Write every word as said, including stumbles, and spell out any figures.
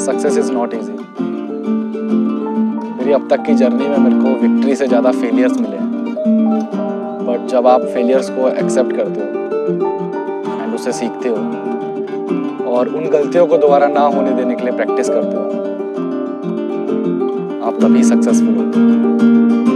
Success is not easy. मेरी अब तक की जर्नी में मेरे को विक्ट्री से ज़्यादा फेलियर्स मिले हैं, बट जब आप फेलियर्स को एक्सेप्ट करते हो एंड उससे सीखते हो और उन गलतियों को दोबारा ना होने देने के लिए प्रैक्टिस करते हो, आप तभी सक्सेसफुल होते हो।